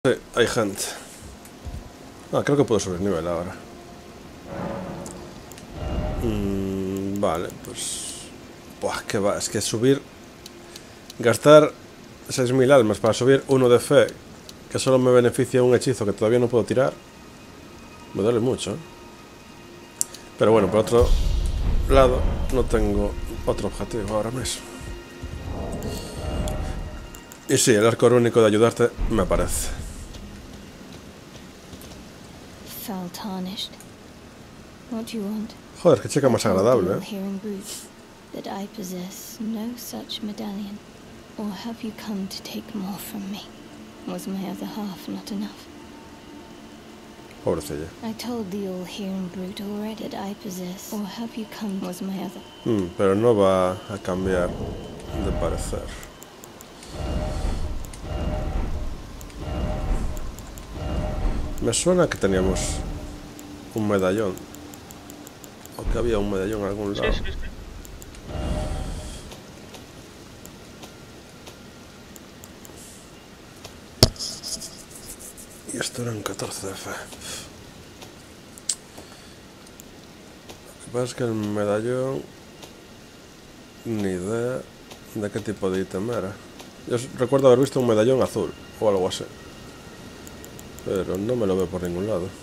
Sí, hay gente. Ah, creo que puedo subir nivel ahora. Vale, pues... Buah, qué va, es que subir... Gastar 6000 almas para subir uno de fe, que solo me beneficia un hechizo que todavía no puedo tirar. Me duele mucho, ¿eh? Pero bueno, por otro lado, no tengo otro objetivo ahora mismo. Y sí, el arco único de ayudarte me parece. Foul tarnished. What do you want? Joder, qué chica más agradable, ¿eh? Hearing brute that I possess no such medallion. Or have you come to take more from me? Was my other half not enough? Pobrecilla. I told the all-hearing brute already that I possess. Or have you come? Was my other? Pero no va a cambiar de parecer. Me suena que teníamos un medallón. O que había un medallón en algún lado. Sí. Y esto eran 14 de fe. Lo que pasa es que el medallón... Ni idea de qué tipo de ítem era. Yo recuerdo haber visto un medallón azul o algo así. Pero no me lo veo por ningún lado.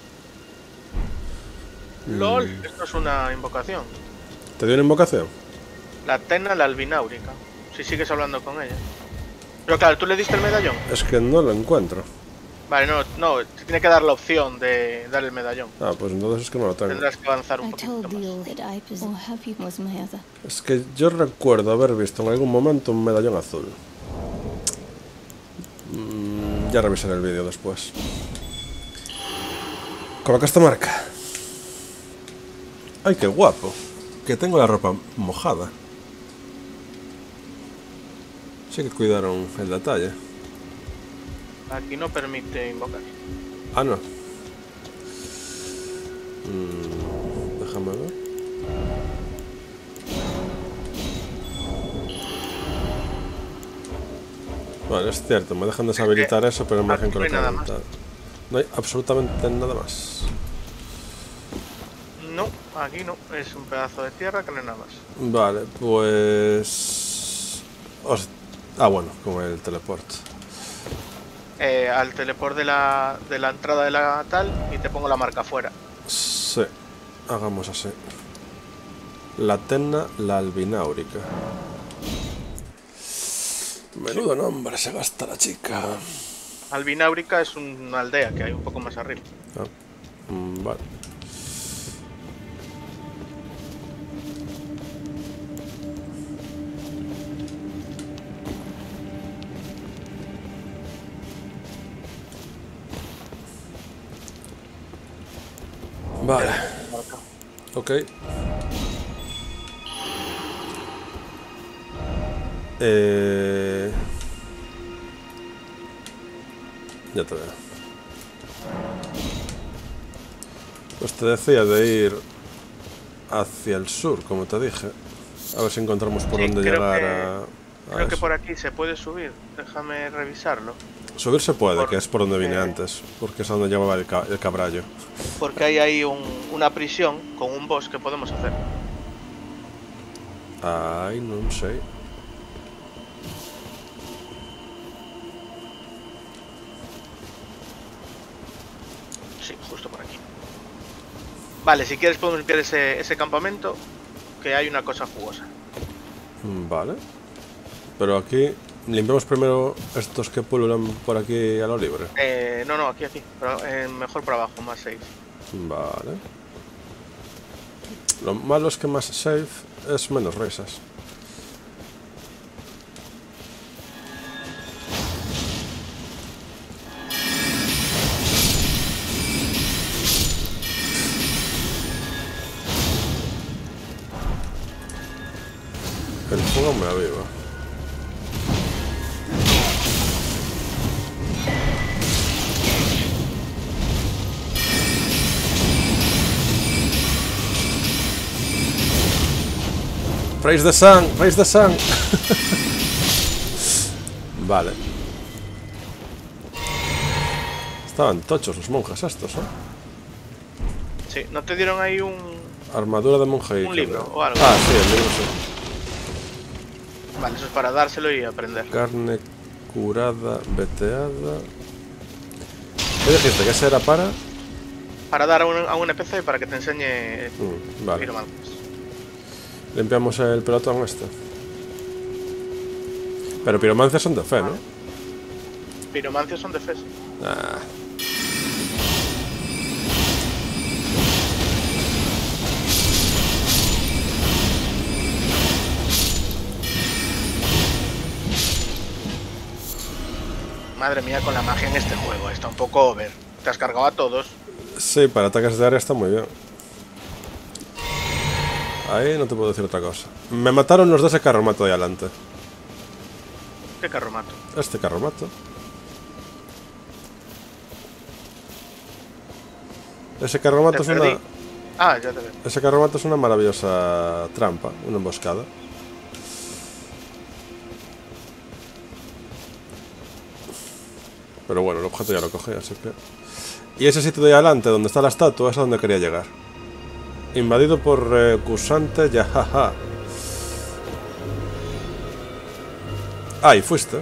LOL, esto es una invocación. ¿Te dio una invocación? La Tena, la albináurica. Si sigues hablando con ella. Pero claro, ¿tú le diste el medallón? Es que no lo encuentro. Vale, no, te tiene que dar la opción de dar el medallón. Ah, pues entonces es que no lo tengo. Tendrás que avanzar un I poquito told the más. all that I possess. Or have you? Was my other? Es que yo recuerdo haber visto en algún momento un medallón azul. Ya revisaré el vídeo después. Coloca esta marca. Ay, qué guapo. Que tengo la ropa mojada. Sí que cuidaron el detalle. Aquí no permite invocar. Ah, no. Déjame ver. Vale, es cierto, me dejan deshabilitar eso, pero me dejan aquí no hay colocar nada más. tal. No hay absolutamente nada más. No, aquí no. Es un pedazo de tierra que no hay nada más. Vale, pues... Ah, bueno, con el teleporte. Al teleport de la entrada de la tal y te pongo la marca afuera. Sí, hagamos así. La Tena, la albináurica. Menudo nombre se gasta la chica. Albináurica es una aldea que hay un poco más arriba. Ah, vale. Vale. Ok. Ya te veo. Pues te decía de ir hacia el sur, como te dije. A ver si encontramos por Sí, dónde creo llegar que- a Creo que eso. por aquí se puede subir. Déjame revisarlo. Subir se puede, por- que es por donde vine antes, porque es a donde llevaba el cabrallo. Porque hay ahí una prisión con un boss que podemos hacer. Ai, non sei. Sí, justo por aquí. Vale, si quieres podemos limpiar ese campamento, que hay una cosa jugosa. Vale. Pero aquí limpiamos primero estos que pululan por aquí a lo libre. No, aquí. Pero, mejor por abajo, más safe. Vale. Lo malo es que más safe es menos risas. El fuego me aviva. Praise the sun, praise the sun. Vale. Estaban tochos los monjes estos, ¿eh? Sí, ¿no te dieron ahí un Armadura de monje. Un libro o algo. Ah, sí, el libro sí. Vale, eso es para dárselo y aprender. Carne curada, veteada. ¿Qué dijiste? ¿Que ese era para? Para dar a un NPC para que te enseñe Vale. piromancias. Limpiamos el pelotón este. Pero piromancias son de fe, ¿no? Piromancias son de fe. Ah. Madre mía, con la magia en este juego. Está un poco over. Te has cargado a todos. Sí, para ataques de área está muy bien. Ahí no te puedo decir otra cosa. Me mataron los de ese carromato de adelante. ¿Qué carromato? Este carromato. Ese carromato es una... Ah, ya te veo. Ese carromato es una maravillosa trampa, una emboscada. Pero bueno, el objeto ya lo cogí, así que... Y ese sitio de adelante, donde está la estatua, es a donde quería llegar. Invadido por recusante Yahaha. Ahí fuiste.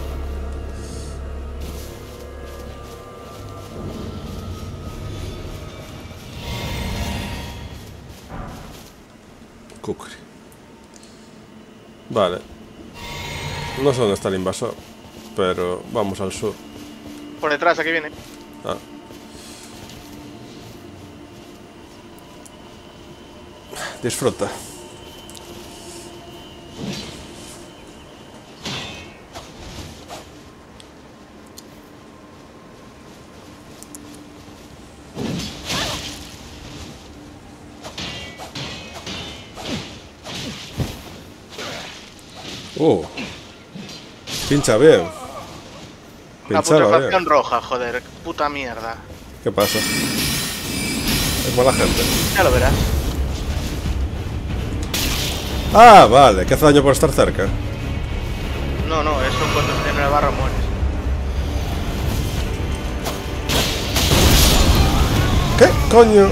Kukri. Vale. No sé dónde está el invasor, pero vamos al sur. Por detrás, aquí viene. Ah. Disfruta. Pincha bien. La Pinchaba putrefacción bien. roja, joder. Puta mierda. ¿Qué pasa? Es mala gente. Ya lo verás. Ah, vale, que hace daño por estar cerca. No, eso cuando tiene la barra mueres. ¿Qué coño?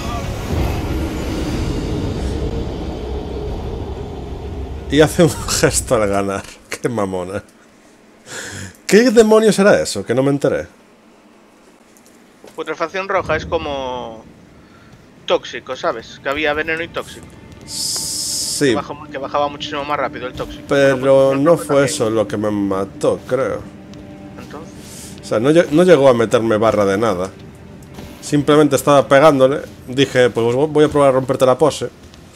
Y hace un gesto al ganar. Qué mamona. ¿Qué demonios era eso? Que no me enteré. Putrefacción roja es como tóxico, ¿sabes? Que había veneno y tóxico. Sí, Que bajaba muchísimo más rápido el tóxico. pero Bueno, no pues fue también. eso lo que me mató, creo. Entonces, O sea, no llegó a meterme barra de nada. Simplemente estaba pegándole. Dije, pues voy a probar a romperte la pose.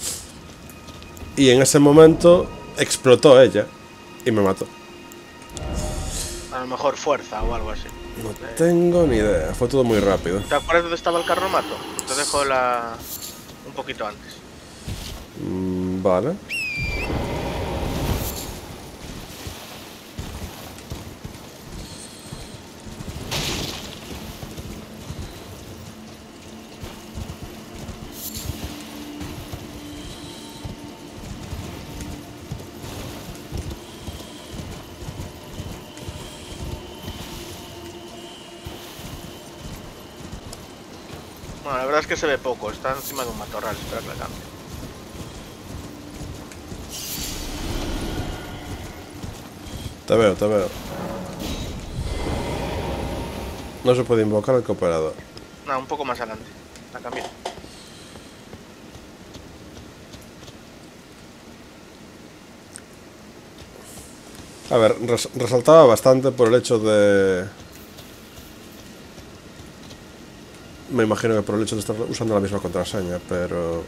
Y en ese momento explotó ella. Y me mató. a lo mejor fuerza o algo así. No tengo ni idea. Fue todo muy rápido. ¿Te acuerdas dónde estaba el carromato? Te dejo un poquito antes. Vale. Bueno, la verdad es que se ve poco. Está encima de un matorral. Espera que le cambie. Te veo, te veo. No se puede invocar al cooperador. No, un poco más adelante. La cambié. A ver, resaltaba bastante por el hecho de... Me imagino que por el hecho de estar usando la misma contraseña, pero...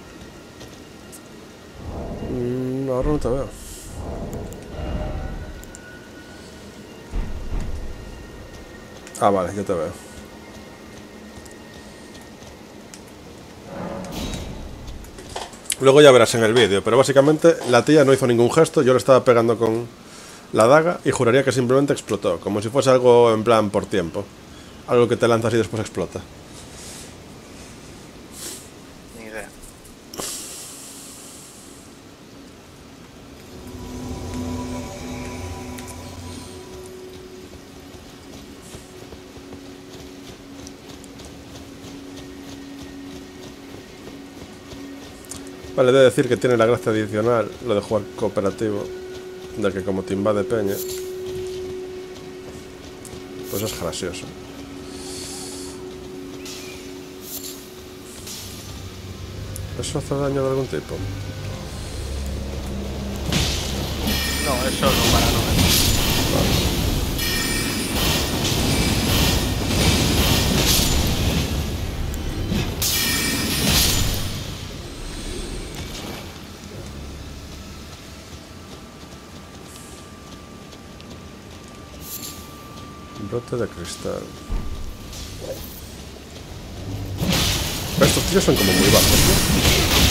ahora no te veo. Ah, vale, ya te veo. Luego ya verás en el vídeo, pero básicamente la tía no hizo ningún gesto, yo le estaba pegando con la daga y juraría que simplemente explotó, como si fuese algo en plan por tiempo. Algo que te lanzas y después explota. Ni idea. Vale, he de decir que tiene la gracia adicional, lo de jugar cooperativo, de que como te invade peña, pues es gracioso. ¿Eso hace daño de algún tipo? No, es solo para no ver. Vale. Brote de cristal. Estos tíos son como muy bajos, ¿no?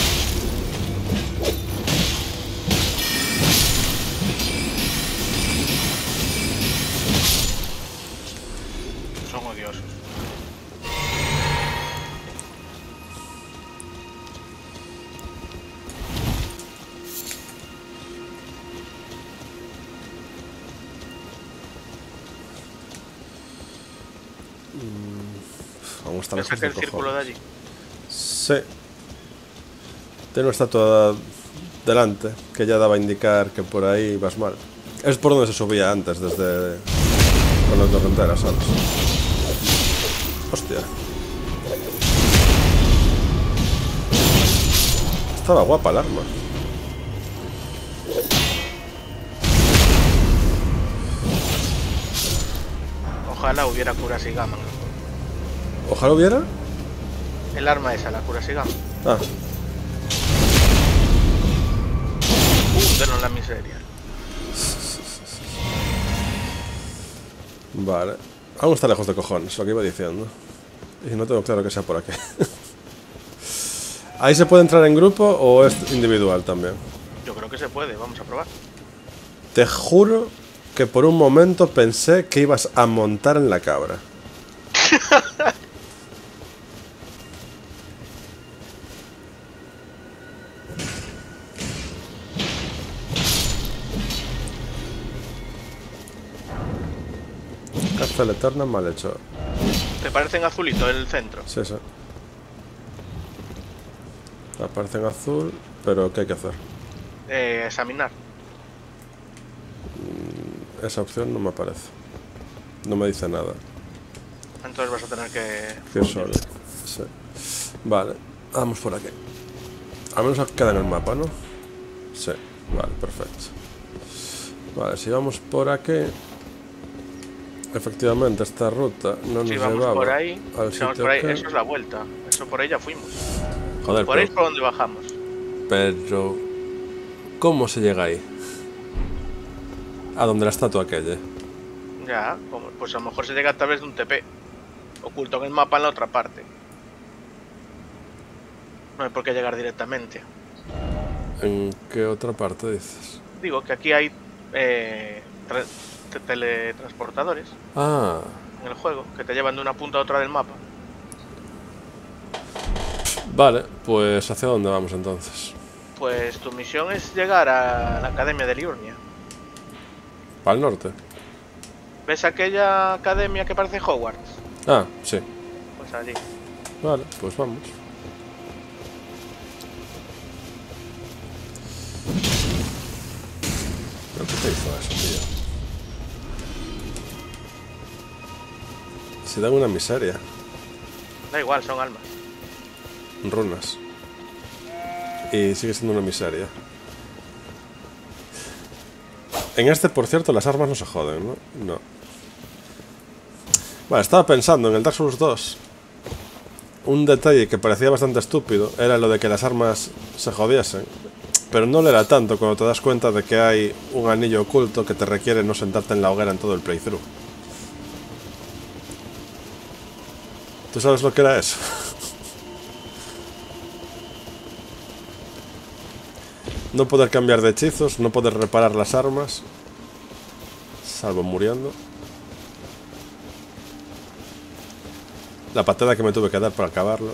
Son odiosos. Aún está ¿Ves lejos aquel de círculo de cojones. allí? Sí. Tiene una estatua delante que ya daba a indicar que por ahí vas mal. Es por donde se subía antes, desde con las torrenteras, ¿sabes? Hostia. Estaba guapa el arma. Ojalá hubiera Kurashigama. Ojalá hubiera. El arma esa, la Kurashigama. Ah, Denos la miseria. vale. Aún está lejos de cojones, lo que iba diciendo. Y no tengo claro que sea por aquí. ¿Ahí se puede entrar en grupo o es individual también? Yo creo que se puede, vamos a probar. Te juro que por un momento pensé que ibas a montar en la cabra. Caza el eterno malhechor. ¿Te parece en azulito el centro? Sí, sí. Aparece en azul, pero ¿qué hay que hacer? Examinar. Esa opción no me aparece. No me dice nada. Entonces vas a tener que... Que solo. Sí. Vale, vamos por aquí. Al menos queda en el mapa, ¿no? Sí, vale, perfecto. Vale, si vamos por aquí... Efectivamente, esta ruta no nos Si vamos llevaba por ahí, al si vamos sitio por ahí, que... eso es la vuelta. Eso por ahí ya fuimos. Joder, Por ahí es por donde bajamos. pero... ¿Cómo se llega ahí? A donde la estatua aquella. Ya, pues a lo mejor se llega a través de un TP. Oculto en el mapa en la otra parte. No hay por qué llegar directamente. ¿En qué otra parte dices? Digo que aquí hay teletransportadores Ah, en el juego que te llevan de una punta a otra del mapa. vale, pues ¿hacia dónde vamos entonces? Pues tu misión es llegar a la Academia de Liurnia. ¿Para el norte? ¿Ves aquella academia que parece Hogwarts? Ah, sí. Pues allí. Vale, pues vamos. ¿Pero qué te hizo eso, tío? Se dan una miseria. Da igual, son almas. Runas. Y sigue siendo una miseria. En este, por cierto, las armas no se joden, ¿no? No. Vale, estaba pensando en el Dark Souls 2. Un detalle que parecía bastante estúpido era lo de que las armas se jodiesen. Pero no lo era tanto cuando te das cuenta de que hay un anillo oculto que te requiere no sentarte en la hoguera en todo el playthrough. ¿Tú sabes lo que era eso? No poder cambiar de hechizos, no poder reparar las armas, salvo muriendo. La patada que me tuve que dar para acabarlo.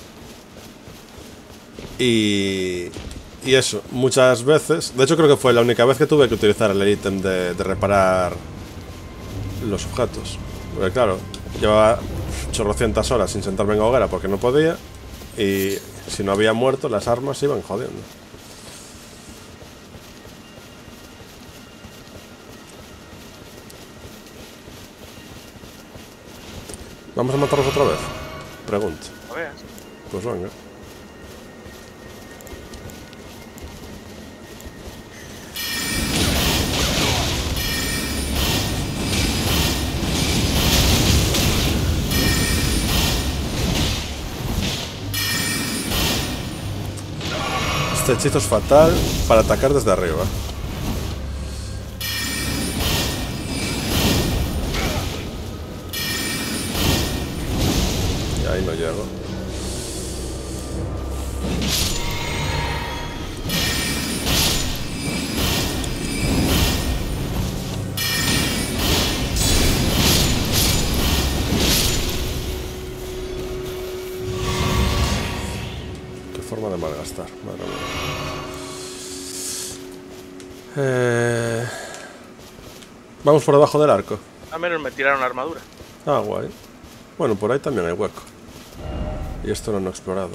Y eso, muchas veces. De hecho creo que fue la única vez que tuve que utilizar el ítem de reparar los objetos. Porque claro, llevaba chorrocientas horas sin sentarme en hoguera porque no podía. Y si no había muerto, las armas se iban jodiendo. ¿Vamos a matarlos otra vez? Pregunto. No veas. Pues venga. Este hechizo es fatal para atacar desde arriba. Y ahí no llego. Qué forma de malgastar, madre mía. Vamos por debajo del arco. Al menos me tiraron la armadura. Ah, guay. Bueno, por ahí también hay hueco. Y esto no lo he explorado.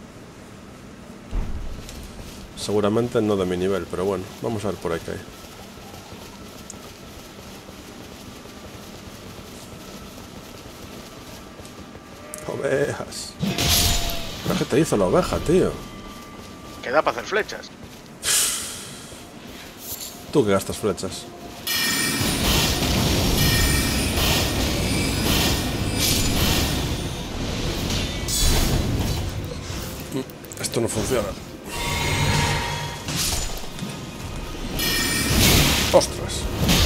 Seguramente no de mi nivel, pero bueno, vamos a ver por ahí qué hay. Ovejas. ¿Pero qué te hizo la oveja, tío? Que da para hacer flechas. Tú que gastas flechas. Esto no funciona. ¡Ostras!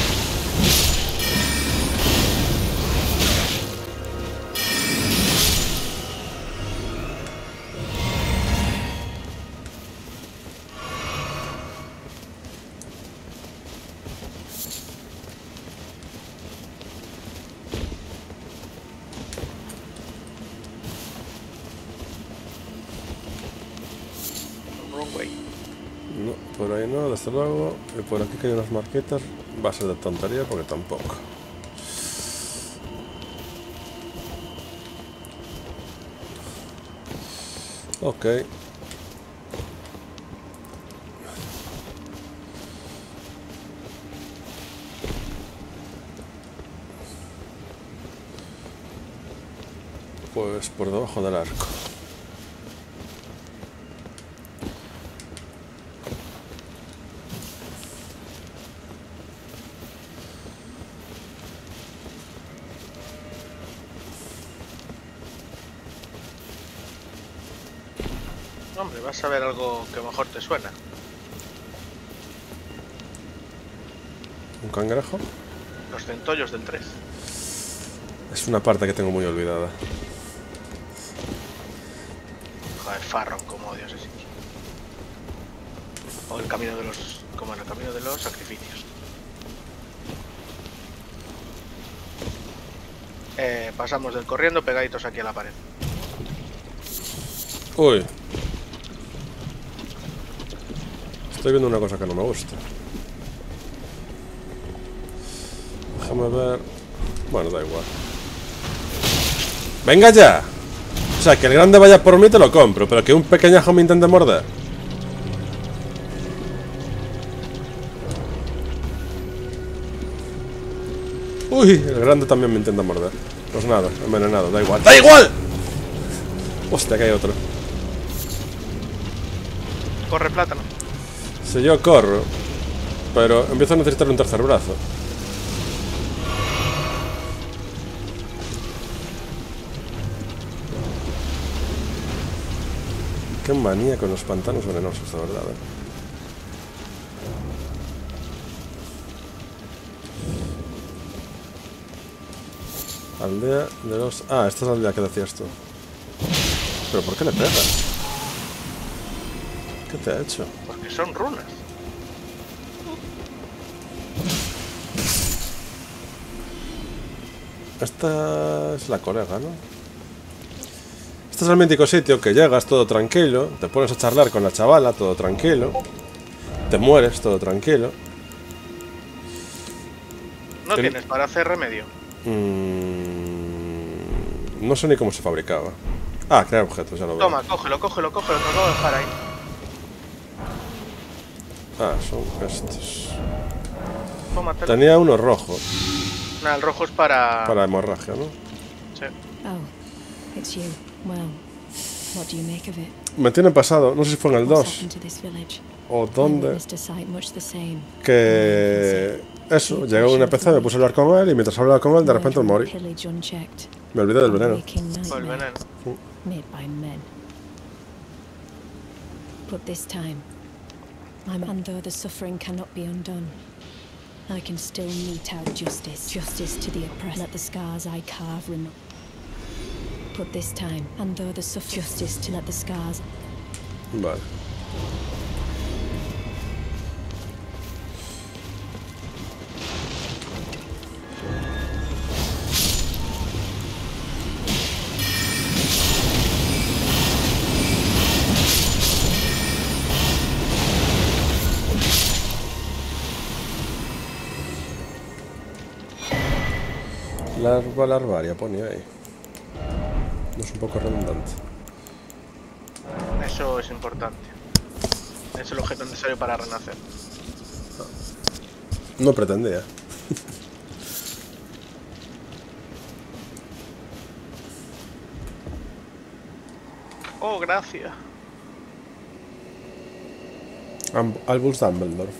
Wrong way. No, por ahí no, desde luego. Y por aquí que hay unas marquetas. Va a ser de tontería porque tampoco. Ok. Pues por debajo del arco. Hombre, vas a ver algo que mejor te suena. ¿Un cangrejo? Los centollos del 3. Es una parte que tengo muy olvidada. Joder, Farron, como odio ese sitio. O el camino de los... como en el camino de los sacrificios. Pasamos del corriendo pegaditos aquí a la pared. Uy. Estoy viendo una cosa que no me gusta. Déjame ver... Bueno, da igual. ¡Venga ya! O sea, que el grande vaya por mí te lo compro, pero que un pequeñajo me intente morder. Uy, el grande también me intenta morder. Pues nada, envenenado, da igual. ¡Da igual! Hostia, que hay otro. Corre, plátano. Si yo corro, pero empiezo a necesitar un tercer brazo. Qué manía con los pantanos venenosos, de verdad, Aldea de los... Ah, esta es la aldea que decías tú. ¿Pero por qué le pegas? ¿Qué te ha hecho? Porque son runas. Esta es la colega, ¿no? Este es el mítico sitio que llegas todo tranquilo, te pones a charlar con la chavala, todo tranquilo, te mueres, todo tranquilo. ¿No tienes para hacer remedio? No sé ni cómo se fabricaba. Ah, crear objetos, ya lo veo. Toma, cógelo, cógelo, cógelo, te lo acabo de dejar ahí. Ah, son estos. Tómatelo. Tenía uno rojo. Nada, el rojo es para... Para hemorragia, ¿no? Sí. Oh, it's you. Well, what do you make of it? Me tiene pasado, no sé si fue en el What's 2 happened to this village? o I dónde, witnessed a sight much the same. que eso, llegué a un NPC, me puse a hablar con él y mientras hablaba con él de repente me morí. Pillage unchecked. Me olvidé del veneno. Waking Por el nightmare veneno. made by men. But this time, and though the suffering cannot be undone, I can still mete out justice. Justice to the oppressed. Let the scars I carve remove. But this time, and though the justice to let the scars. Vale. Larva larvaria, pone ahí. No es un poco redundante. Eso es importante. Es el objeto necesario para renacer. No pretendía. Oh, gracias. Albus Dumbledore.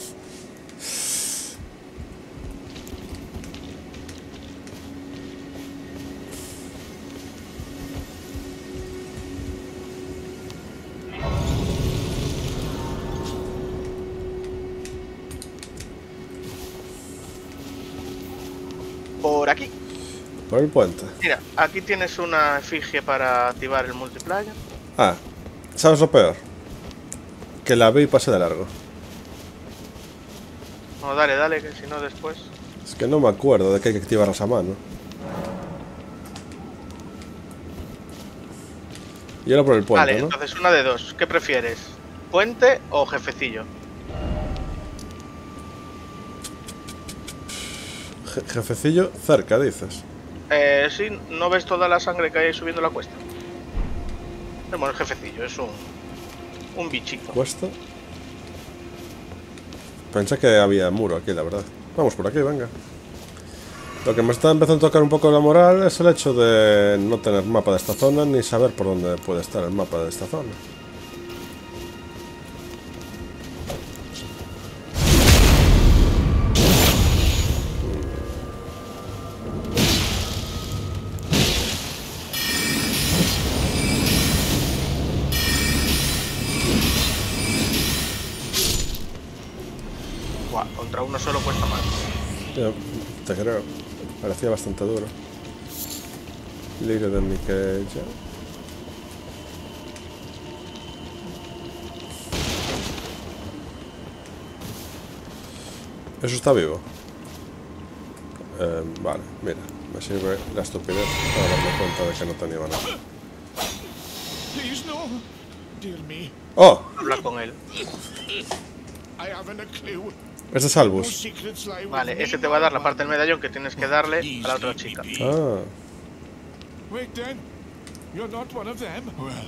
Por aquí. Por el puente. Mira, aquí tienes una efigie para activar el multiplayer. Ah, ¿sabes lo peor? Que la vi y pasé de largo. No, dale, dale, que si no después. Es que no me acuerdo de que hay que activarlas a mano. Y era por el puente, Vale, ¿no? entonces una de dos. ¿Qué prefieres? ¿Puente o jefecillo? Jefecillo cerca, dices. Sí, ¿no ves toda la sangre que hay subiendo la cuesta? Bueno, el jefecillo es un bichito. ¿Cuesta? Pensé que había muro aquí, la verdad. Vamos por aquí, venga. Lo que me está empezando a tocar un poco la moral es el hecho de no tener mapa de esta zona ni saber por dónde puede estar el mapa de esta zona. Buah, contra uno solo cuesta más. Ya, te creo. Parecía bastante duro. Libre de Miquella. Eso está vivo. Vale, mira. Me sirve la estupidez para darme cuenta de que no tenía nada. Please no, dear me. ¡Oh! Habla con él. I haven't a clue. Este es No Albus. secrets lie with Vale, me, ese te va a dar la no parte del one. medallón que tienes que darle a la otra chica. Ah. Wait then, you're not one of them. Well.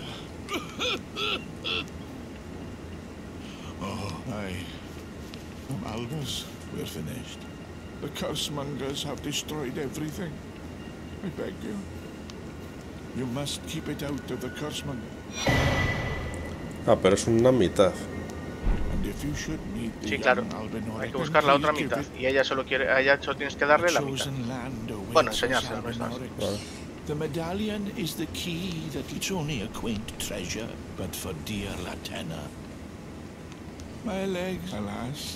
Oh, Albus, we're finished. The cursemongers have destroyed everything. I beg you. You must keep it out of the cursemonger. Ah, pero es una mitad. And if you should meet the Sí, claro. young Albinor, Hay que buscar la otra mitad. Y ella solo quiere, a ella solo tienes que darle la mitad. chosen land awaits Bueno, us, enseñárselo, no es más. Albinorics. Vale. The medallion is the key that it's only a quaint treasure, but for dear Latenna. My legs, alas.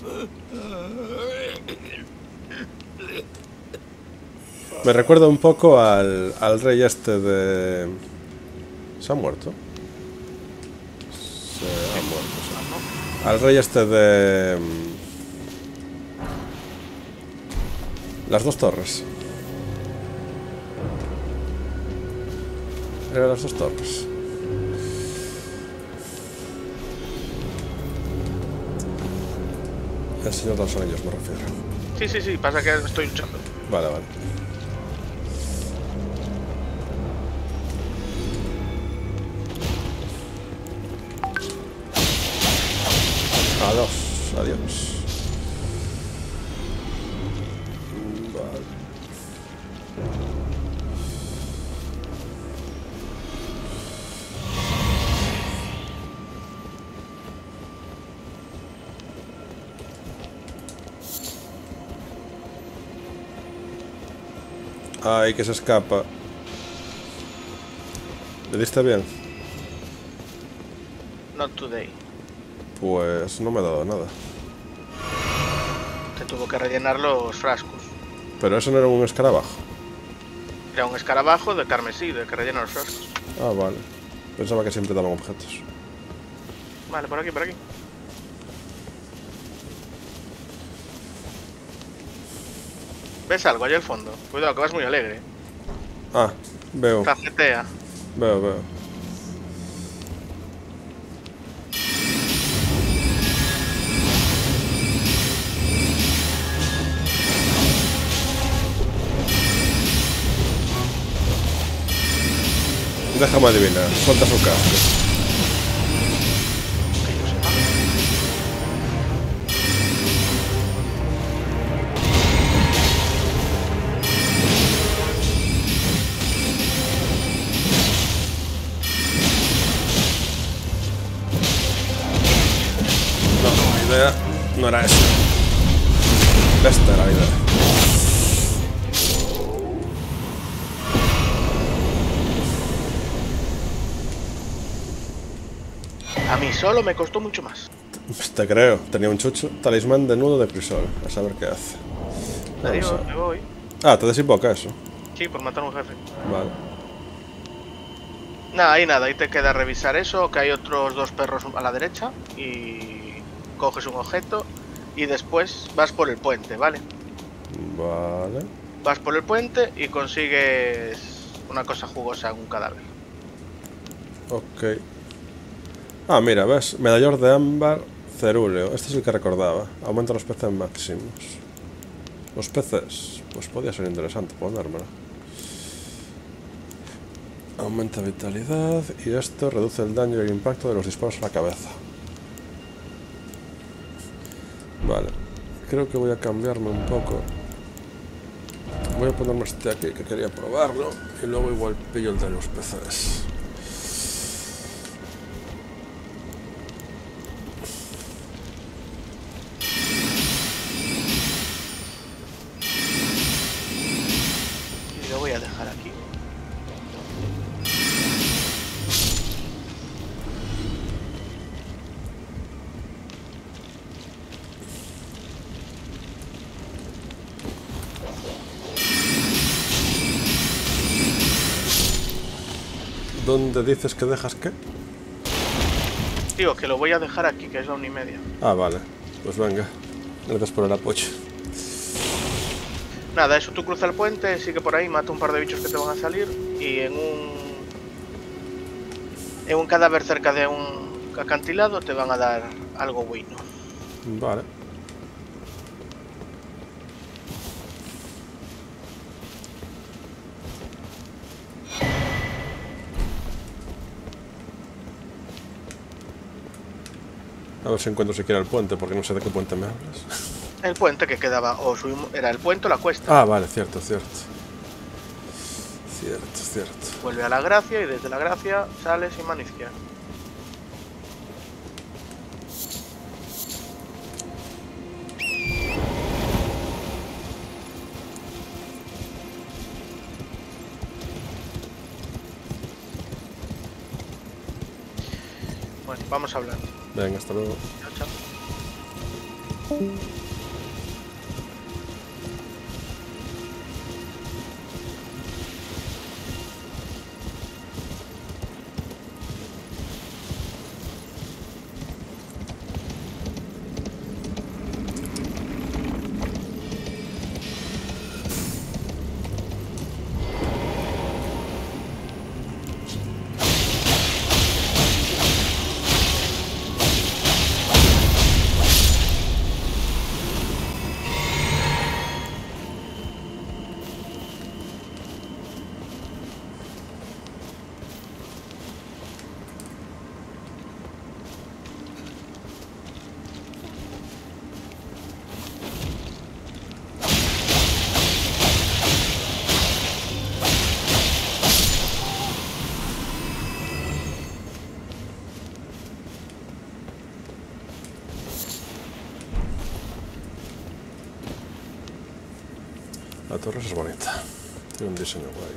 Me recuerda un poco al rey este de... ¿Se ha muerto? Se ha muerto, sí. Al rey este de... Las dos torres. Era las dos torres. El señor de los anillos me refiero. Sí, sí, sí, pasa que estoy luchando. Vale, vale. Adiós, adiós. Vale. Ay, que se escapa. ¿Le diste bien? Not today. Pues no me ha dado nada. Te tuvo que rellenar los frascos. Pero eso no era un escarabajo. Era un escarabajo de carmesí, de que rellena los frascos. Ah, vale. Pensaba que siempre daban objetos. Vale, por aquí, por aquí. ¿Ves algo allá al fondo? Cuidado, que vas muy alegre. Ah, veo. Cajetea. Veo. Déjame adivinar, suelta su casco. Que yo sepa. No, la idea no era esa. Esta era la idea. A mí solo me costó mucho más. Te creo, tenía un chucho. Talismán de nudo de crisol. A saber qué hace. Vamos Adiós, a- me voy. Ah, te desinvoca eso. Sí, por matar a un jefe. Vale. Nada, ahí te queda revisar eso, que hay otros 2 perros a la derecha y coges un objeto y después vas por el puente, ¿vale? Vale. Vas por el puente y consigues una cosa jugosa en un cadáver. Ok. Ah, mira, ¿ves? Medallón de ámbar cerúleo. Este es el que recordaba. Aumenta los peces máximos. Los peces. Pues podía ser interesante ponérmelo. Aumenta vitalidad. Y esto reduce el daño y el impacto de los disparos a la cabeza. Vale. Creo que voy a cambiarme un poco. Voy a ponerme este aquí que quería probarlo. Y luego igual pillo el de los peces. Y lo voy a dejar aquí. ¿Dónde dices que dejas qué? Digo que lo voy a dejar aquí, que es la 1:30. Ah, vale. Pues venga. Gracias por el apoyo. Nada, eso, tú cruza el puente, sigue por ahí, mata un par de bichos que te van a salir y en un cadáver cerca de un acantilado te van a dar algo bueno. Vale. A ver si encuentro siquiera el puente, porque no sé de qué puente me hablas. El puente que quedaba, era el puente o la cuesta. Ah, vale, cierto. Cierto. Vuelve a la gracia y desde la gracia sales y mano izquierda. Bueno, vamos hablando. Venga, hasta luego. Chao, chao. La torre es bonita. Tiene un diseño guay.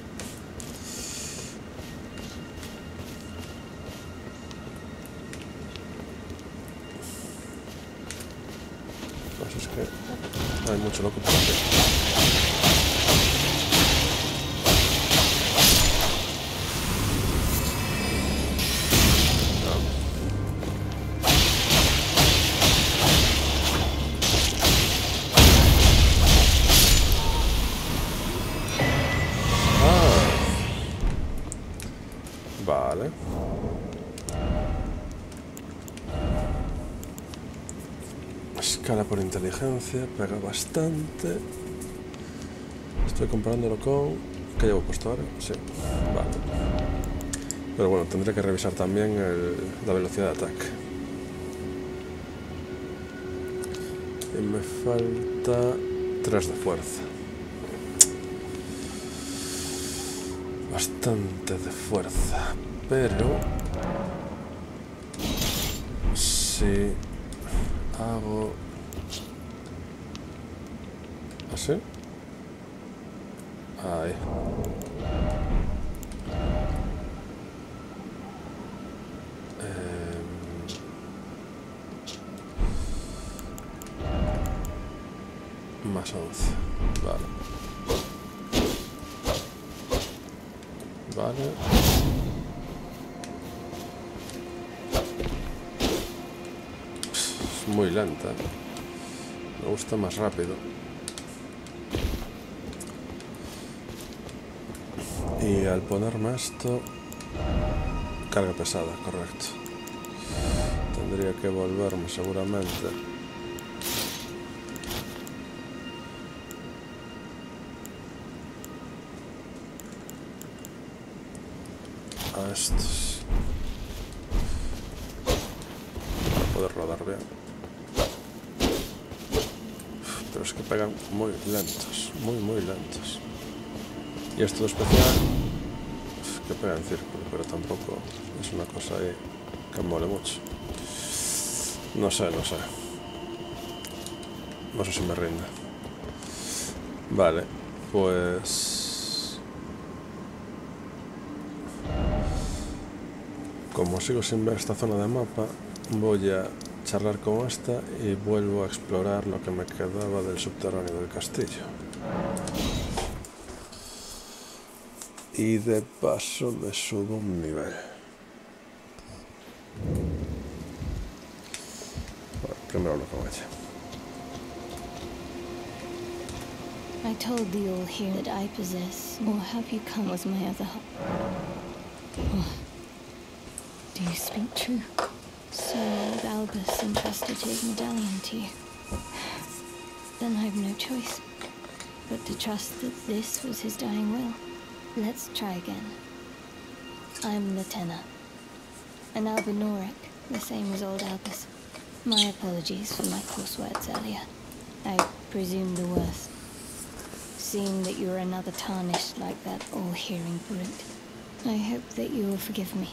Pues es que hay mucho loco por aquí. Vale. Escala por inteligencia, pega bastante. Estoy comparándolo con... ¿Qué llevo puesto ahora? Sí, vale. Pero bueno, tendré que revisar también la velocidad de ataque. Y me falta 3 de fuerza. Bastante de fuerza, pero si hago así, ahí, más 11, vale. Vale. Es muy lenta. Me gusta más rápido. Y al ponerme esto... Carga pesada, correcto. Tendría que volverme seguramente. A estos para poder rodar bien, pero es que pegan muy lentos, muy lentos. Y esto de especial que pega en círculo, pero tampoco es una cosa ahí que mole mucho. No sé si me rinde. Vale, pues como sigo sin ver esta zona de mapa, voy a charlar con esta y vuelvo a explorar lo que me quedaba del subterráneo del castillo. Y de paso le subo un nivel. Bueno, primero hablo con ella. I told the all here that I possess, or have you come was my other hope. Oh. Do you speak true? So old Albus entrusted his medallion to you. Then I have no choice but to trust that this was his dying will. Let's try again. I'm Latenna, an Albinoric, the same as old Albus. My apologies for my coarse words earlier. I presume the worst. Seeing that you're another tarnished like that all-hearing brute, I hope that you will forgive me.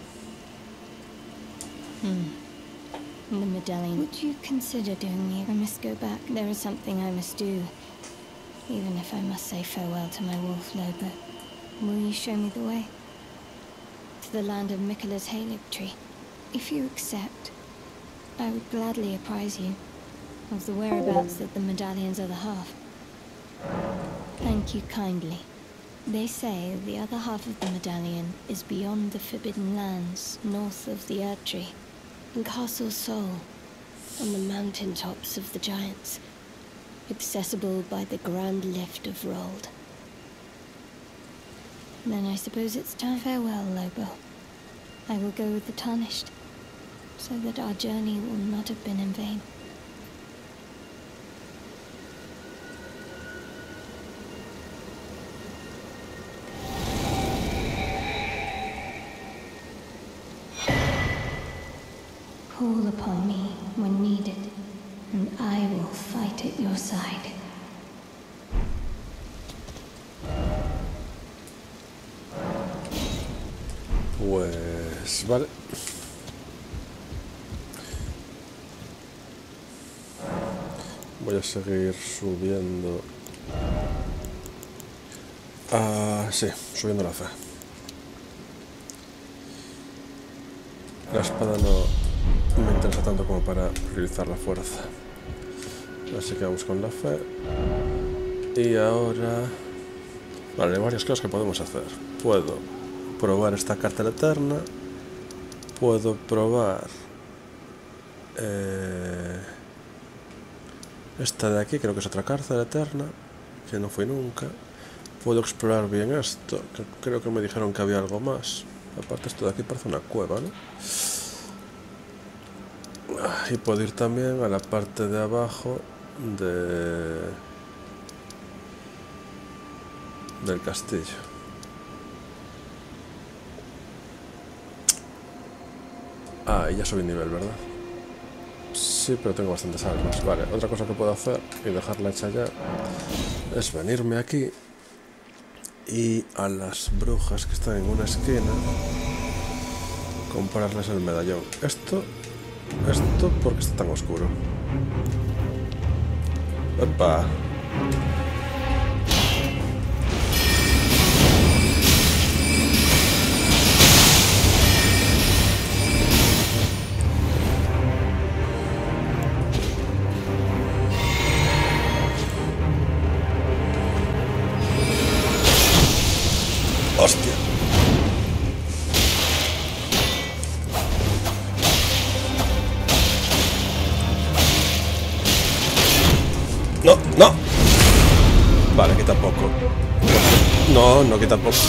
The medallion. Would you consider doing me? I must go back. There is something I must do. Even if I must say farewell to my wolf Lobo. Will you show me the way? To the land of Miquella's Halig tree. If you accept, I would gladly apprise you of the whereabouts of the medallion's other half. Thank you kindly. They say the other half of the medallion is beyond the Forbidden Lands, north of the Erdtree. In Castle Sol, on the mountain tops of the Giants, accessible by the Grand Lift of Rold. Then I suppose it's time. Farewell, Lobo. I will go with the Tarnished, so that our journey will not have been in vain. Call upon me when needed, and I will fight at your side. Pues vale. Voy a seguir subiendo Sí, subiendo la fe. La espada no me interesa tanto como para priorizar la fuerza. Así que vamos con la fe. Y ahora... Vale, hay varias cosas que podemos hacer. Puedo probar esta carta eterna. Puedo probar... esta de aquí, creo que es otra cárcel eterna, que no fui nunca. Puedo explorar bien esto, que creo que me dijeron que había algo más. Aparte esto de aquí parece una cueva, ¿no? Y puedo ir también a la parte de abajo del castillo. Y ya subí nivel, ¿verdad? Sí, pero tengo bastantes armas. Vale, otra cosa que puedo hacer y dejarla hecha ya es venirme aquí y a las brujas que están en una esquina comprarles el medallón. Esto, ¿por qué está tan oscuro? ¡Epa! ¡Hostia! ¡No! ¡No! Vale, quita poco. No, no quita poco.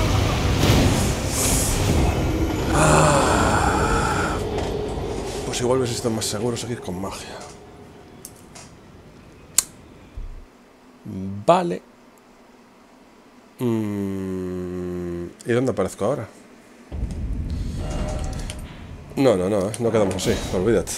Pues igual hubiese sido más seguro seguir con magia. Vale. ¿Y dónde aparezco ahora? No quedamos así, olvídate.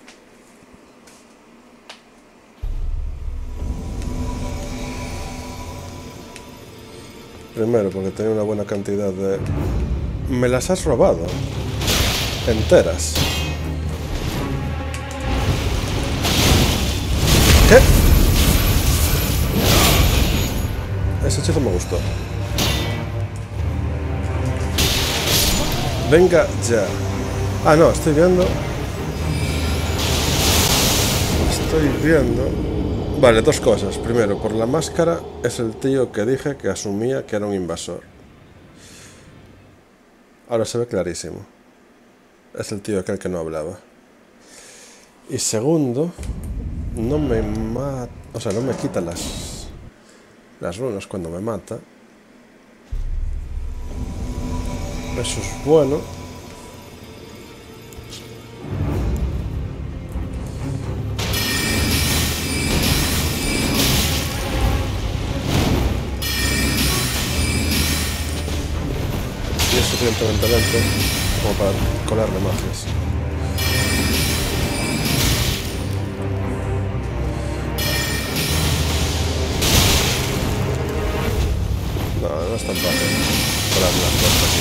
Primero, porque tenía una buena cantidad de... Me las has robado. Enteras. ¿Qué? Ese hechizo me gustó. Venga ya. No, estoy viendo. Vale, dos cosas. Primero, por la máscara es el tío que dije que asumía que era un invasor. Ahora se ve clarísimo. Es el tío aquel que no hablaba. Y segundo, no me mata... O sea, no me quita las runas cuando me mata. Eso es bueno. Y es suficientemente lento como para colarle magias. No es tan fácil colarle las cosas aquí,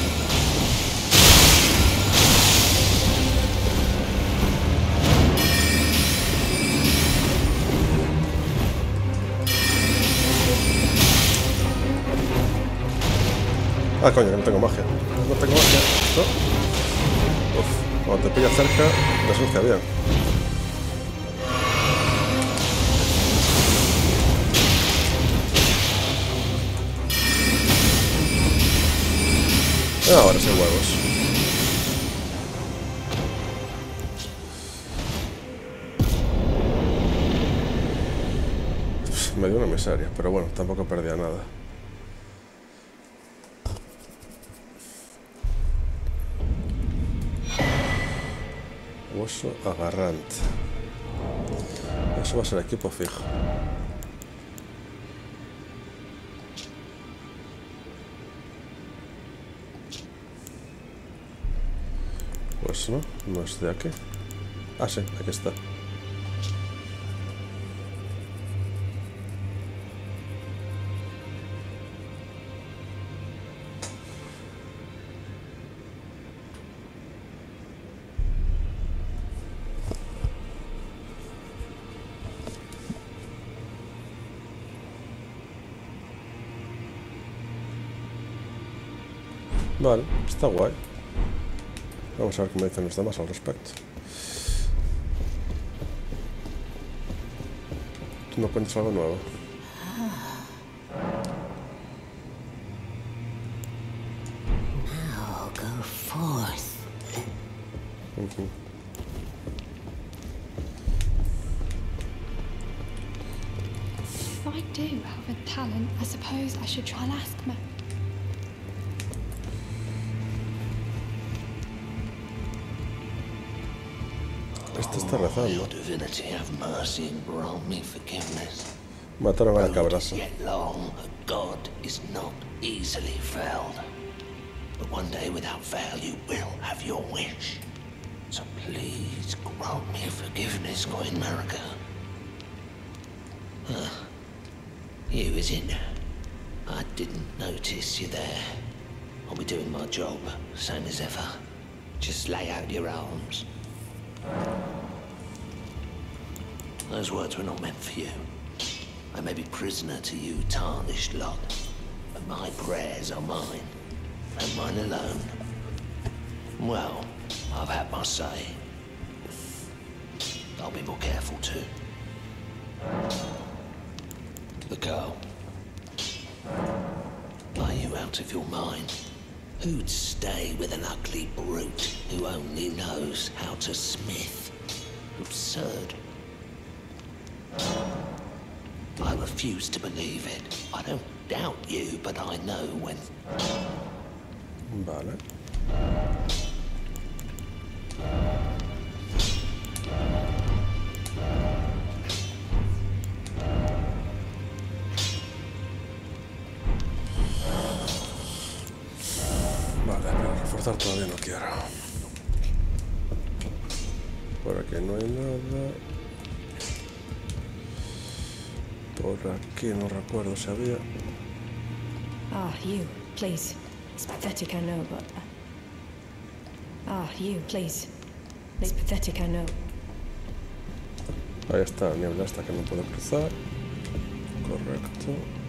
coño, que no tengo magia. No tengo magia. ¿No? Uf, cuando te pilla cerca, desucia bien. Ahora sí, huevos. Me dio una miseria, pero bueno, tampoco perdía nada. Hueso agarrante. Eso va a ser equipo fijo. Pues no es de aquí. Sí, aquí está. Vale, está guay. Vamos a ver qué me dicen los demás al respecto. ¿Tú me cuentas algo nuevo? Now go forth. If I do have a talent, I suppose I should try and ask Ma. Este está rezando. Your divinity, have mercy and grant me forgiveness. Mataron a la Road cabraza. is yet long, a god is not easily felled. But one day without fail you will have your wish. So please grant me forgiveness, Queen Marika. You, is it? I didn't notice you there. I'll be doing my job, same as ever. Just lay out your arms. Those words were not meant for you. I may be prisoner to you, tarnished lot, but my prayers are mine, and mine alone. Well, I've had my say. I'll be more careful too. To the girl. Are you out of your mind? Who'd stay with an ugly brute who only knows how to smith? Absurd. I refuse to believe it. I don't doubt you, but I know when... Vale. Vale, pero reforzar todavía no quiero. Por aquí no hay nada. Por aquí no recuerdo si había. Ah, you, please. It's pathetic, I know, but... Ah, you, please. It's pathetic, I know. Ahí está la niebla esta que no puedo cruzar. Correcto.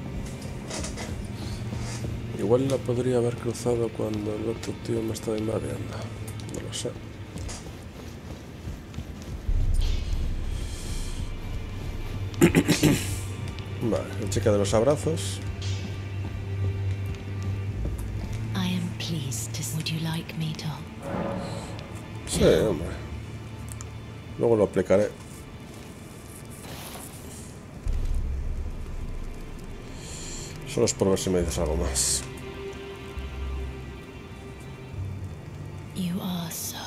Igual la podría haber cruzado cuando el otro tío me estaba invadiendo. No lo sé. Vale, la chica de los abrazos. I am pleased to... Would you like me to... Sí, hombre. Luego lo aplicaré. Solo es por ver si me dices algo más. You are so...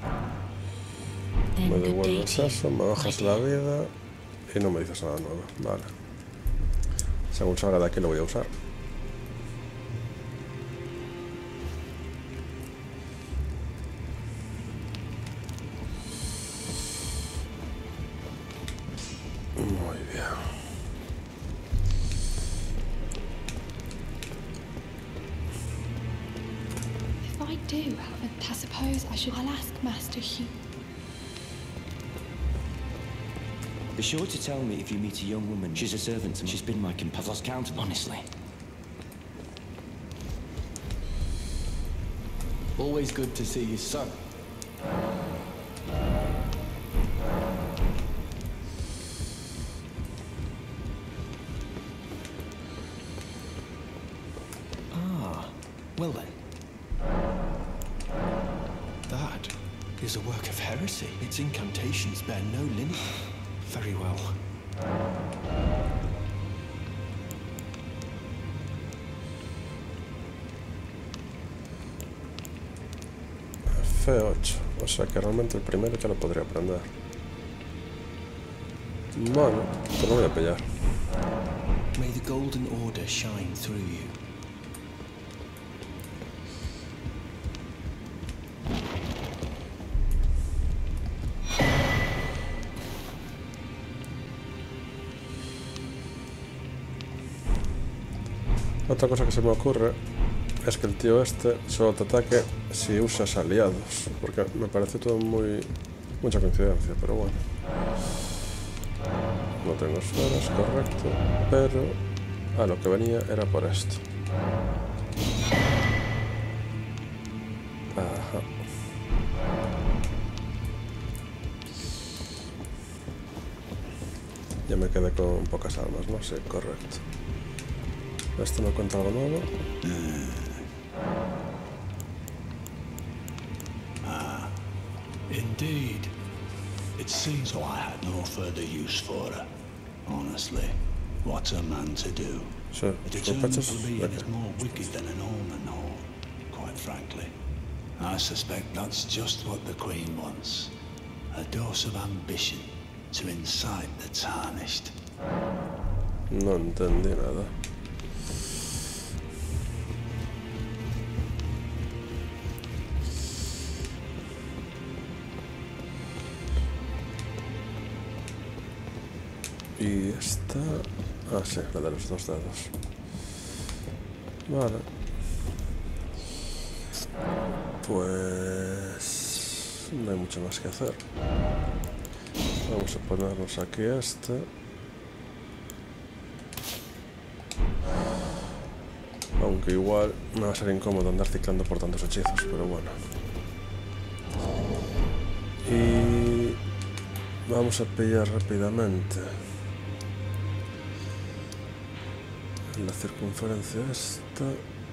Me Then good day devuelves to you, eso, me bajas my la dear. vida y no me dices nada nuevo. Vale. Según salga de aquí lo voy a usar. Muy bien. If I do have a, I suppose I should. I'll ask Master Hugh. Be sure to tell me if you meet a young woman. She's a servant to me. She's been my companion. I've lost count, honestly. Always good to see you, son. Ah, well then. That is a work of heresy. Its incantations bear no lineage. Very well. F8. O sea que realmente el primero ya lo podría aprender. Bueno, te lo voy a pillar. May the golden order shine through you. Otra cosa que se me ocurre es que el tío este solo te ataque si usas aliados, porque me parece todo mucha coincidencia, pero bueno. No tengo esferas, correcto, pero a lo que venía era por esto. Ajá. Ya me quedé con pocas armas, ¿no? Sí, correcto. ¿Esto me cuenta algo nuevo? Indeed. It seems I had no further use for her. Honestly, what's a man to do? Sí, A determined sospechas. plebeian is more wicked than an almond hole, quite frankly. I suspect that's just what the Queen wants. A dose of ambition to incite the tarnished. No entendí nada. Y esta... Ah, sí, la de los 2 dedos. Vale. Pues... no hay mucho más que hacer. Vamos a ponernos aquí este. Aunque igual me va a ser incómodo andar ciclando por tantos hechizos, pero bueno. Y... vamos a pillar rápidamente la circunferencia esta.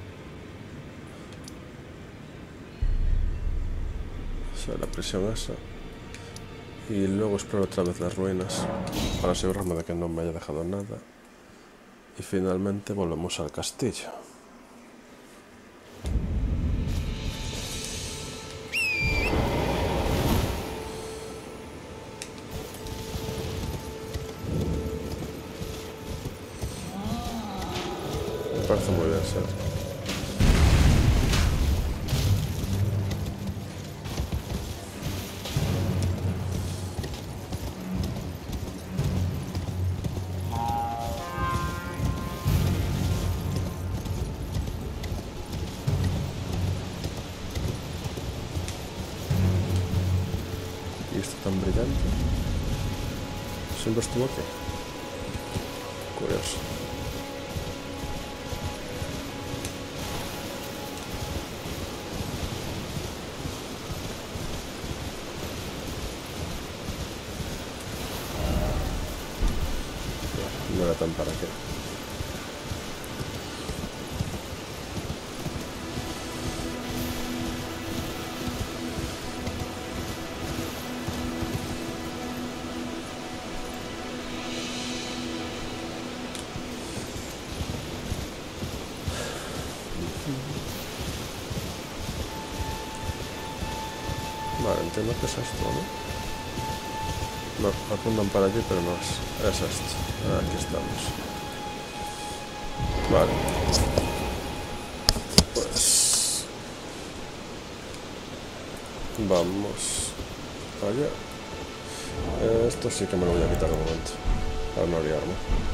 O sea, la prisión esa. Y luego exploro otra vez las ruinas para asegurarme de que no me haya dejado nada. Y finalmente volvemos al castillo. Me parece muy bien, sí. Y esto tan brillante. Siempre estuvo aquí. Curioso. No era tan para qué. Vale, entiendo que es esto, ¿no? No, apuntan para allí, pero no es. Es esto. Aquí estamos. Vale. Pues... vamos allá. Esto sí que me lo voy a quitar de momento, para no liarme.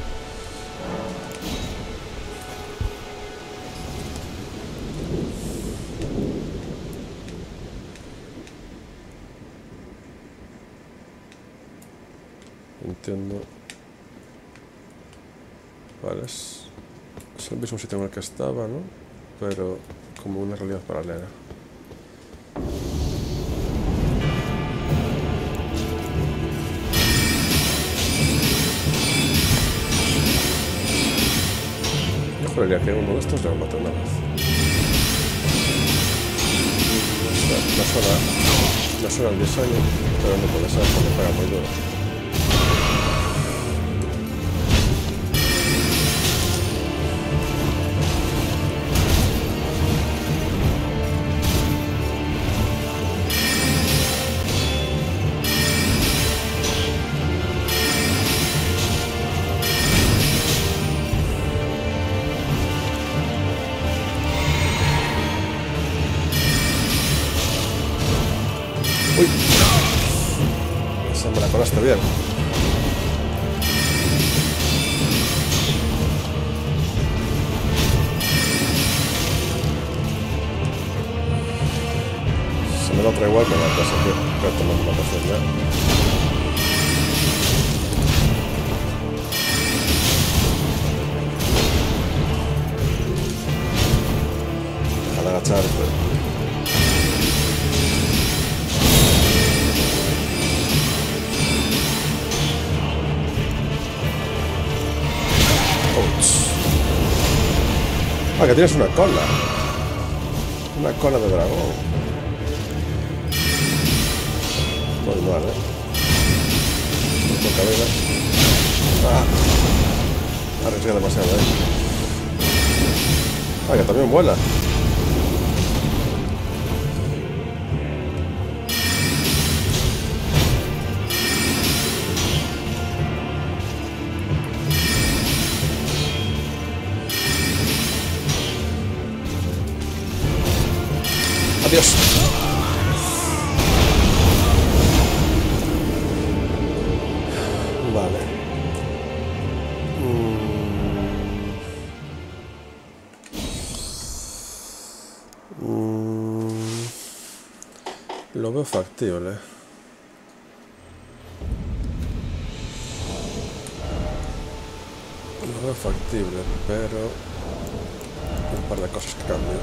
Entiendo. Vale, es el mismo sitio en el que estaba, ¿no? Pero como una realidad paralela. Yo juraría que uno de estos ya lo maté una vez. Me suena el diseño, pero no puede ser porque pega muy duro. Uy, esa me la colaste bien. Se me da otra igual que la casa, tío. Voy a tomar una poción ya. Al agacharte. Ah, que tienes una cola. Una cola de dragón. Muy mal, Poca vida. Arriesgué demasiado, Ah, que también vuela. Adiós. Vale. Lo veo factible. Lo veo factible, pero hay un par de cosas que cambian.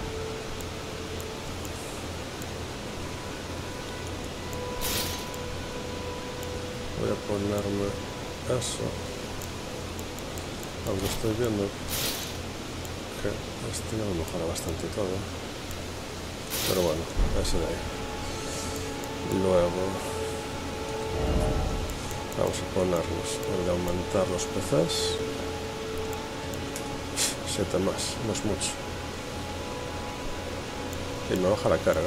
Voy a ponerme eso, aunque estoy viendo que este ya me mejora bastante todo, pero bueno, ese de ahí. Luego vamos a ponernos el de aumentar los PCs, 7 más, no es mucho, y me baja la carga.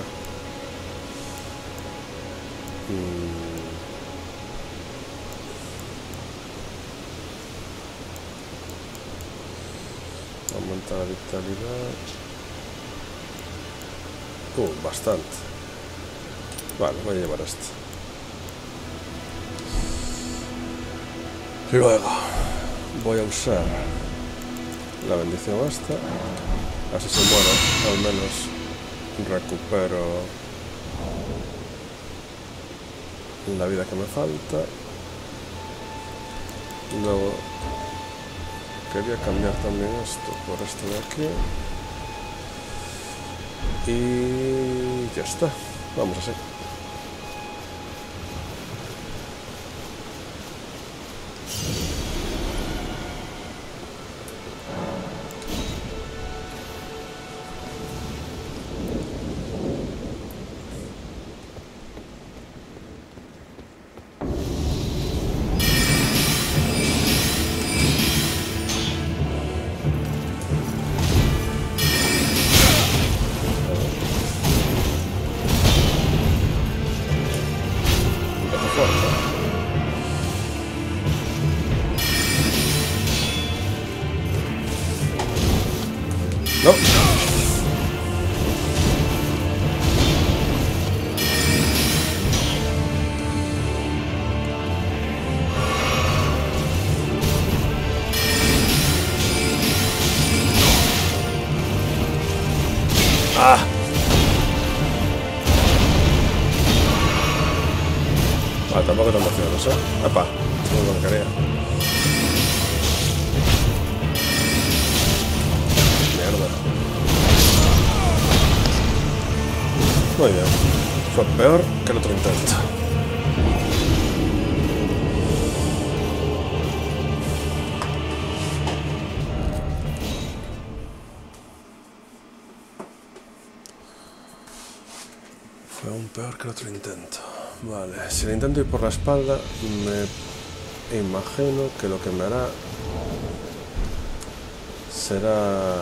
Aumenta la vitalidad. Bastante. Vale, voy a llevar este. Luego voy a usar la bendición esta. Así se muere. Al menos recupero la vida que me falta. Luego quería cambiar también esto por esto de aquí. Y ya está. Vamos así. No. Ah. Tampoco te emociones, Apa, no lo quería. Muy bien, fue peor que el otro intento. Fue aún peor que el otro intento. Vale, si le intento ir por la espalda, me imagino que lo que me hará será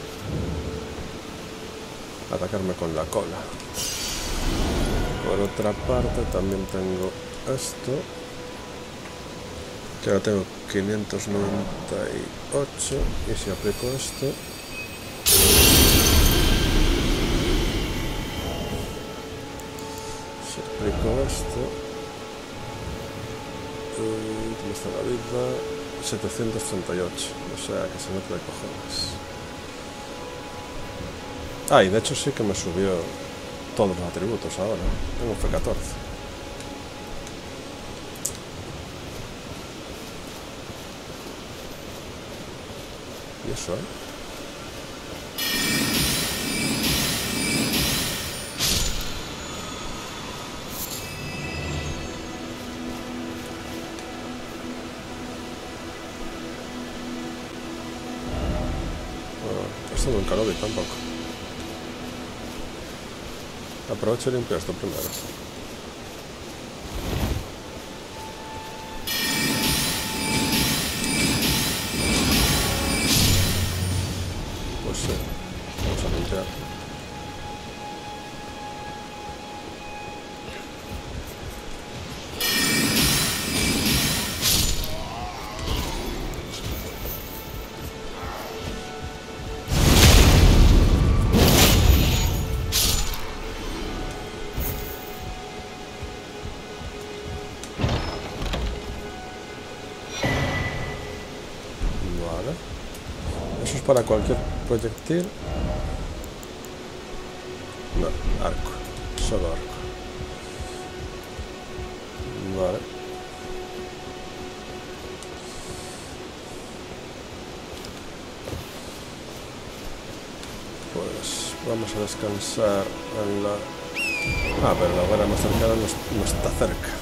atacarme con la cola. Por otra parte también tengo esto, que ahora tengo 598, y si aplico esto, ¿cómo está la vida? 738, o sea que se mete de cojones. Ah, y de hecho sí que me subió todos los atributos ahora. Tengo F14. ¿Y eso, Esto nunca lo vi tampoco. Aprovecho y limpio esto primero. Pues sí, vamos a limpiar. Para cualquier proyectil. No, arco. Solo arco. Vale. Pues vamos a descansar en la... Ah, pero la hoguera más cercana no está cerca.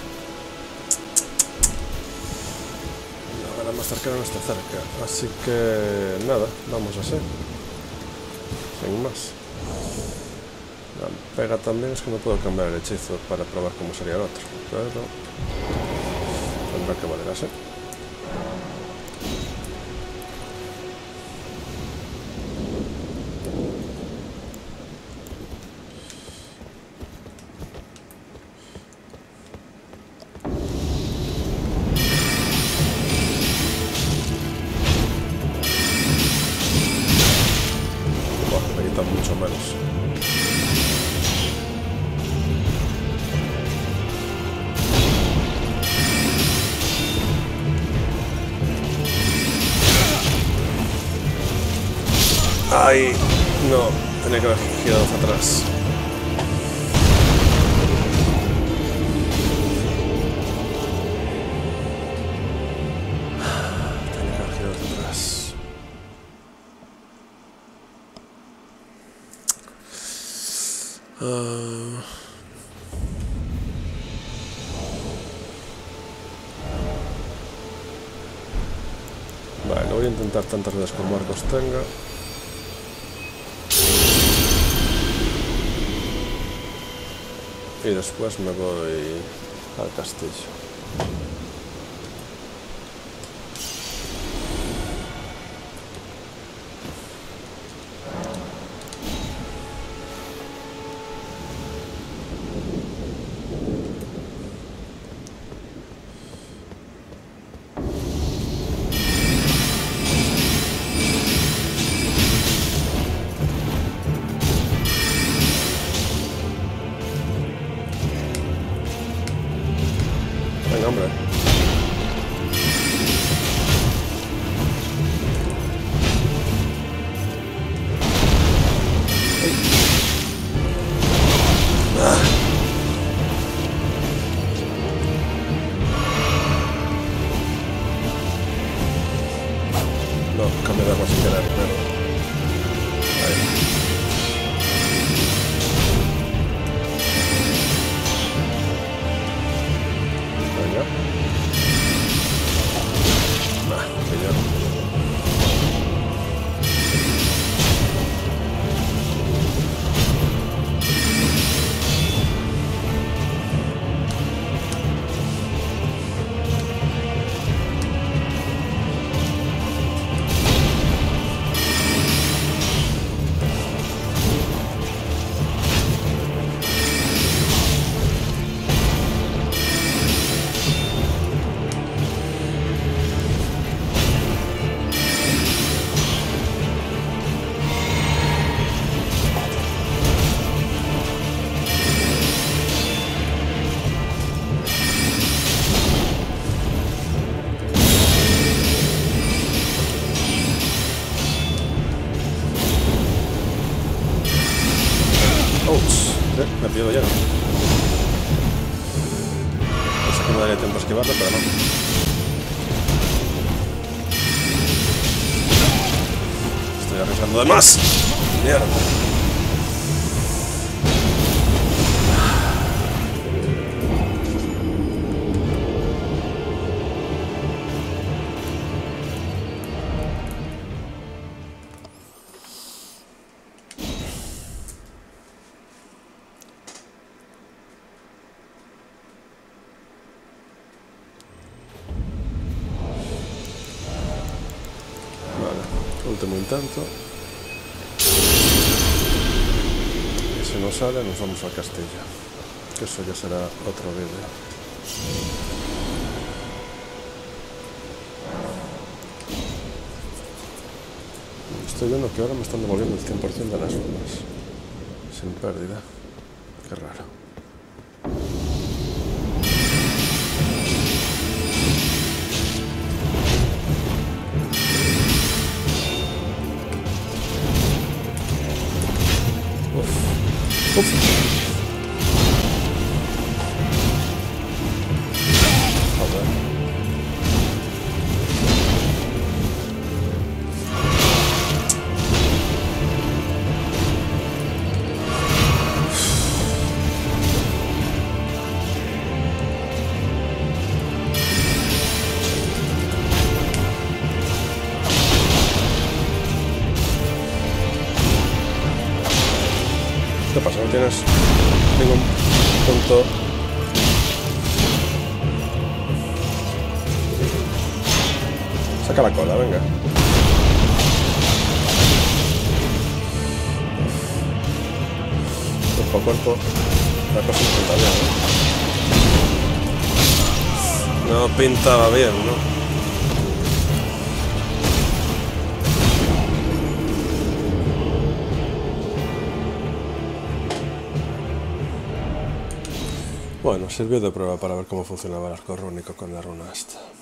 Más cercano no está cerca, así que nada, vamos a hacer sin más. La pega también es que no puedo cambiar el hechizo para probar cómo sería el otro, pero tendrá que valer así. Mucho menos. Ay, no, tenía que haber girado hacia atrás. Tenía que haber girado hacia atrás. Vale, lo voy a intentar tantas veces como Marcos tenga. Y después me voy al castillo. Venga, hombre. No, cambio de agua sin querer, pero... Ahí. Me pido ya. Pensé que me daría tiempo a esquivarlo, pero no. Estoy arriesgando de más. Mierda. último intento. Y si no sale, nos vamos al castillo. Que eso ya será otro vídeo. Estoy viendo que ahora me están devolviendo el 100% de las runas. Sin pérdida. Qué raro. Uf. Joder. ¿Qué pasa? ¿No tienes ningún punto? Saca la cola, venga. Cuerpo a cuerpo. La cosa no pinta bien, ¿no? No pintaba bien, ¿no? Bueno, sirvió de prueba para ver cómo funcionaba el arco rúnico con la runa esta.